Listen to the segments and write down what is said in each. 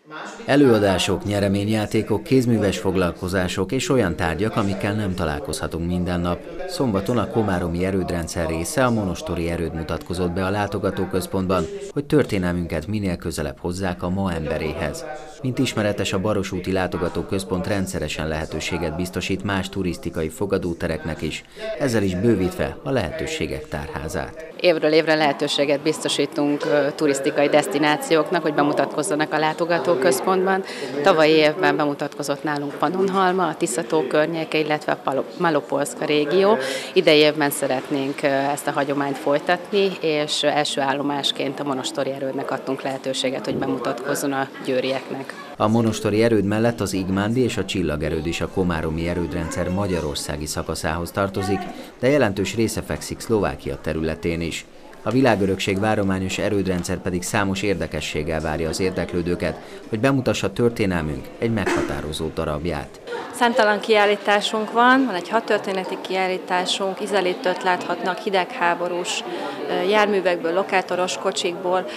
Előadások, nyereményjátékok, kézműves foglalkozások és olyan tárgyak, amikkel nem találkozhatunk minden nap. Szombaton a komáromi erődrendszer része, a monostori erőd mutatkozott be a látogatóközpontban, hogy történelmünket minél közelebb hozzák a ma emberéhez. Mint ismeretes, a Barosúti Látogatóközpont rendszeresen lehetőséget biztosít más turisztikai fogadótereknek is, ezzel is bővítve a lehetőségek tárházát. Évről évre lehetőséget biztosítunk turisztikai desztinációknak, hogy bemutatkozzanak a látogatóközpontban. Tavalyi évben bemutatkozott nálunk Pannonhalma, a Tisza-tó környéke, illetve a Malopolszka régió. Idei évben szeretnénk ezt a hagyományt folytatni, és első állomásként a monostori erődnek adtunk lehetőséget, hogy bemutatkozzon a győrieknek. A monostori erőd mellett az Igmándi és a Csillagerőd is a komáromi erődrendszer magyarországi szakaszához tartozik, de jelentős része fekszik Szlovákia területén is. A világörökség várományos erődrendszer pedig számos érdekességgel várja az érdeklődőket, hogy bemutassa történelmünk egy meghatározó darabját. Számtalan kiállításunk van egy hadtörténeti kiállításunk, ízelítőt láthatnak hidegháborús járművekből, lokátoros kocsikból,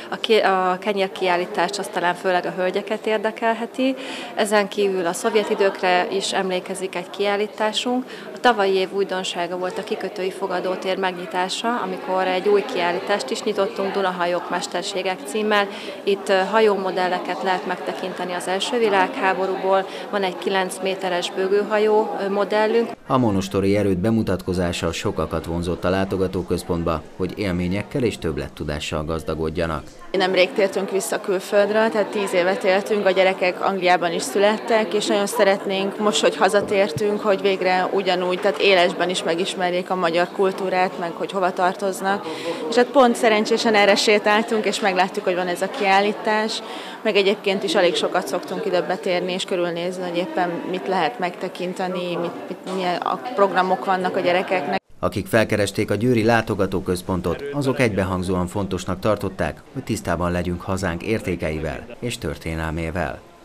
a kenyérkiállítást azt talán főleg a hölgyeket érdekelheti. Ezen kívül a szovjet időkre is emlékezik egy kiállításunk. A tavalyi év újdonsága volt a kikötői fogadótér megnyitása, amikor egy új kiállítást is nyitottunk, Dunahajók mesterségek címmel. Itt hajómodelleket lehet megtekinteni az első világháborúból, van egy 9 méteres bögőhajó modellünk. A monostori erőd bemutatkozása sokakat vonzott a látogatóközpontba, hogy élményekkel és többlettudással gazdagodjanak. Nemrég tértünk vissza külföldről, tehát 10 évet éltünk, a gyerekek Angliában is születtek, és nagyon szeretnénk most, hogy hazatértünk, hogy végre ugyanúgy, tehát élesben is megismerjék a magyar kultúrát, meg hogy hova tartoznak. És hát pont szerencsésen erre sétáltunk, és megláttuk, hogy van ez a kiállítás, meg egyébként is elég sokat szoktunk ide betérni, és körülnézni, hogy éppen mit lehet megtekinteni, milyen programok vannak a gyerekeknek. Akik felkeresték a győri látogatóközpontot, azok egybehangzóan fontosnak tartották, hogy tisztában legyünk hazánk értékeivel és történelmével.